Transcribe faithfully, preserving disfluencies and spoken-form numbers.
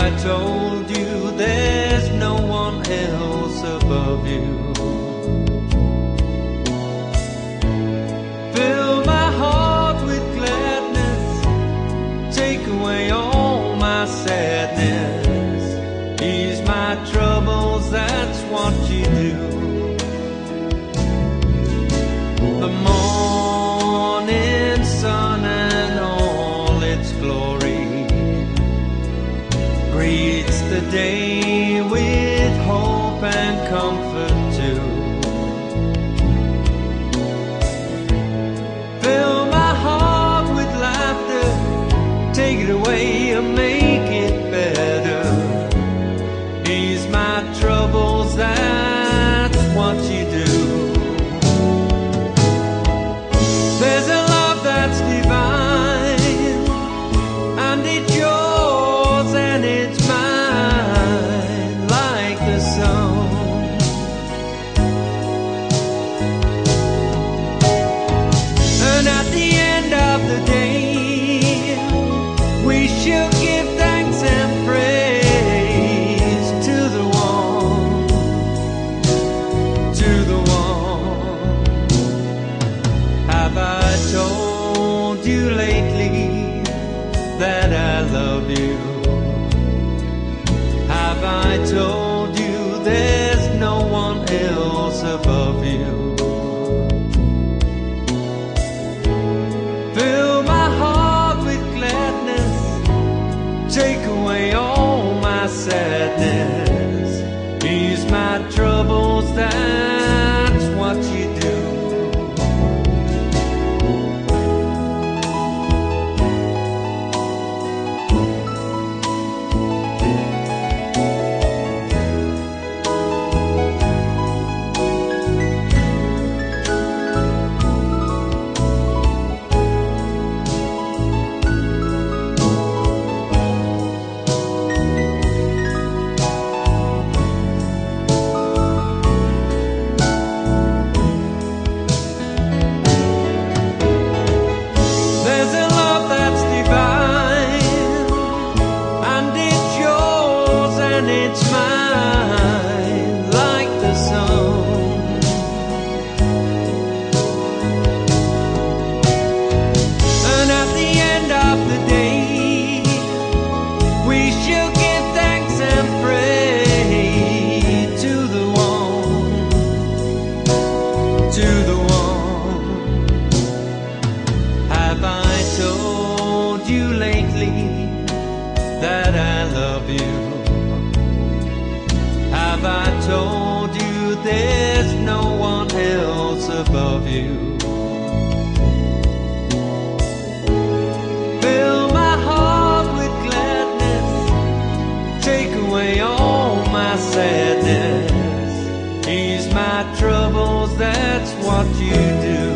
I told you there's no one else above you? Fill my heart with gladness, take away all my sadness, ease my troubles, that's what you do. The morning sun and all its glory greets the day with hope and comfort too. Fill my heart with laughter, take it away and make it better, ease my troubles, that's what you do. There's a love that's divine, and it's yours and it's mine, like the sun. And at the end of the day, we should give thanks and praise to the one, to the one. Have I told you lately that I love you? Have I told you there's no one else above you? Fill my heart with gladness, take away all my sadness, ease my troubles, that's what you do. It's mine, like the sun. And at the end of the day, we should give thanks and pray to the one, to the one. Have I told you lately that I love you? Have I told you there's no one else above you? Fill my heart with gladness, take away all my sadness, ease my troubles, that's what you do.